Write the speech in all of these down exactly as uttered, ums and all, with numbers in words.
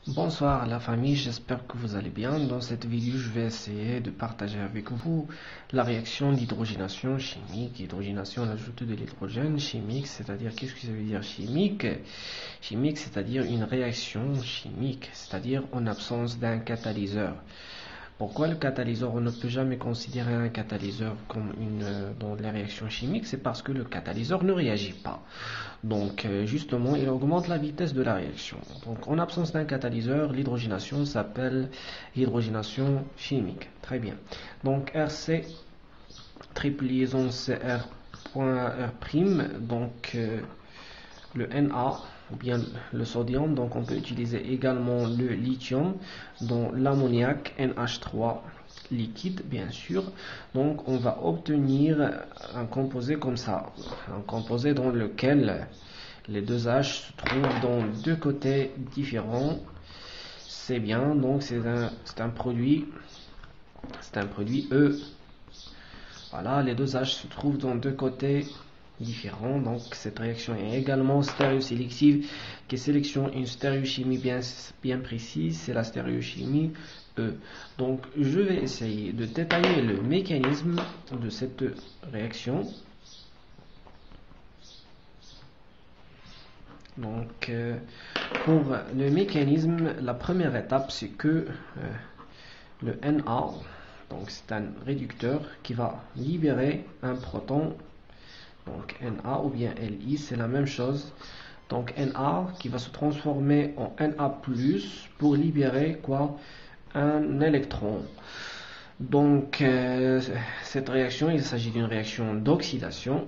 Bonsoir la famille, j'espère que vous allez bien. Dans cette vidéo, je vais essayer de partager avec vous la réaction d'hydrogénation chimique. Hydrogénation, l'ajout de l'hydrogène chimique, c'est-à-dire qu'est-ce que ça veut dire chimique? Chimique, c'est-à-dire une réaction chimique, c'est-à-dire en absence d'un catalyseur. Pourquoi le catalyseur? On ne peut jamais considérer un catalyseur comme une euh, dans les réactions chimiques, c'est parce que le catalyseur ne réagit pas. Donc euh, justement, il augmente la vitesse de la réaction. Donc en absence d'un catalyseur, l'hydrogénation s'appelle hydrogénation chimique. Très bien. Donc R C, triple liaison C R point R', donc euh, le Na ou bien le sodium, donc on peut utiliser également le lithium, dont l'ammoniac N H trois liquide bien sûr. Donc on va obtenir un composé comme ça, un composé dans lequel les deux H se trouvent dans deux côtés différents. C'est bien, donc c'est un, c'est un produit, c'est un produit E. Voilà, les deux H se trouvent dans deux côtés différents. Donc cette réaction est également stéréosélective, qui sélectionne une stéréochimie bien, bien précise, c'est la stéréochimie E. Donc je vais essayer de détailler le mécanisme de cette réaction. Donc euh, pour le mécanisme, la première étape c'est que euh, le Na, donc c'est un réducteur qui va libérer un proton. Donc Na ou bien Li, c'est la même chose. Donc Na qui va se transformer en Na plus pour libérer quoi? Un électron. Donc euh, cette réaction, il s'agit d'une réaction d'oxydation.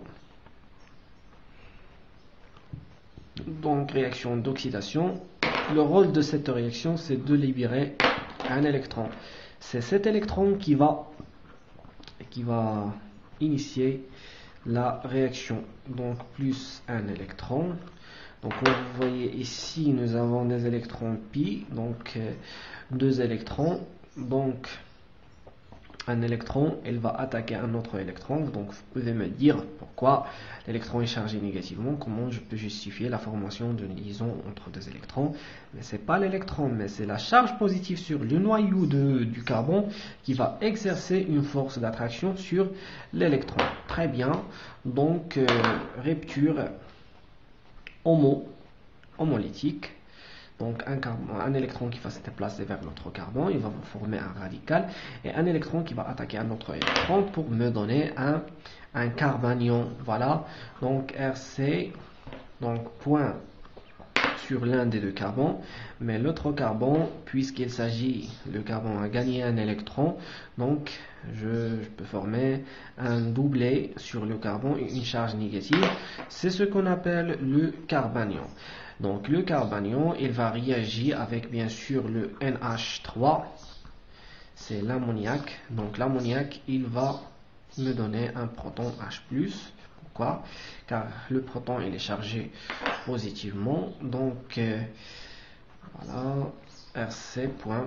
Donc réaction d'oxydation. Le rôle de cette réaction, c'est de libérer un électron. C'est cet électron qui va, qui va initier la réaction. Donc plus un électron. Donc vous voyez ici, nous avons des électrons pi, donc euh, deux électrons. Donc un électron, il va attaquer un autre électron. Donc vous pouvez me dire pourquoi l'électron est chargé négativement, comment je peux justifier la formation d'une liaison entre deux électrons. Mais ce n'est pas l'électron, mais c'est la charge positive sur le noyau de, du carbone qui va exercer une force d'attraction sur l'électron. Très bien, donc euh, rupture homo, homolytique. Donc un, carbone, un électron qui va se déplacer vers l'autre carbone, il va former un radical, et un électron qui va attaquer un autre électron pour me donner un, un carbanion. Voilà, donc R C, donc point sur l'un des deux carbones, mais l'autre carbone, puisqu'il s'agit, le carbone a gagné un électron, donc je, je peux former un doublet sur le carbone et une charge négative. C'est ce qu'on appelle le carbanion. Donc le carbanion, il va réagir avec bien sûr le N H trois, c'est l'ammoniac. Donc l'ammoniac, il va me donner un proton H plus. Pourquoi? Car le proton, il est chargé positivement. Donc euh, voilà, R C point.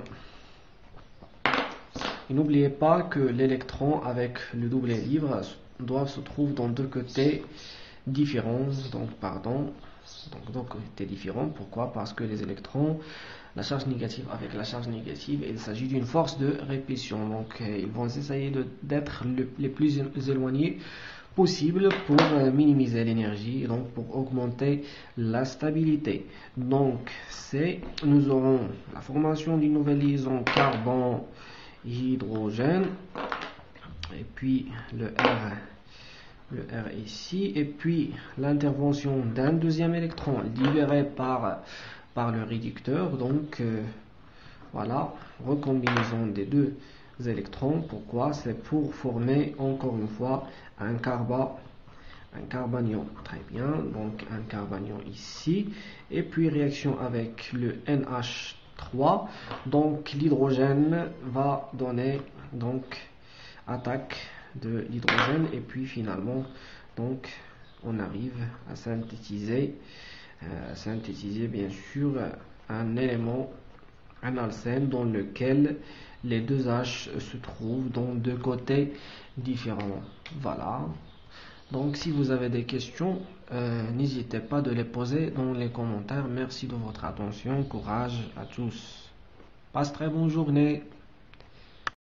Et n'oubliez pas que l'électron avec le doublet libre doivent se trouver dans deux côtés différents. Donc pardon. Donc, donc côtés différents. Pourquoi? Parce que les électrons, la charge négative avec la charge négative, il s'agit d'une force de répulsion. Donc euh, ils vont essayer d'être le, les plus éloignés possible pour euh, minimiser l'énergie et donc pour augmenter la stabilité. Donc c'est, nous aurons la formation d'une nouvelle liaison carbone hydrogène et puis le R le R ici, et puis l'intervention d'un deuxième électron libéré par, par le réducteur. Donc euh, voilà, recombinaison des deux électrons. Pourquoi? C'est pour former encore une fois un carba, un carbanion. Très bien, donc un carbanion ici, et puis réaction avec le N H trois. Donc l'hydrogène va donner donc attaque de l'hydrogène, et puis finalement donc on arrive à synthétiser euh, synthétiser bien sûr un élément, un alcène dans lequel les deux H se trouvent dans deux côtés différents. Voilà, Donc si vous avez des questions, euh, n'hésitez pas de les poser dans les commentaires. Merci de votre attention, courage à tous. Passe très bonne journée.